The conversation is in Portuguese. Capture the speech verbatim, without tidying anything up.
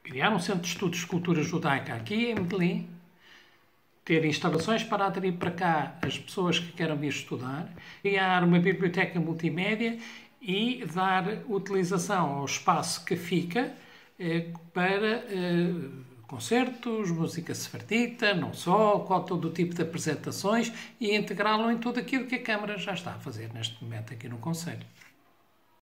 criar um centro de estudos de cultura judaica aqui em Medellín, ter instalações para atrair para cá as pessoas que queiram vir estudar, criar uma biblioteca multimédia e dar utilização ao espaço que fica eh, para eh, concertos, música sefardita, não só, com todo o tipo de apresentações e integrá-lo em tudo aquilo que a Câmara já está a fazer neste momento aqui no Conselho.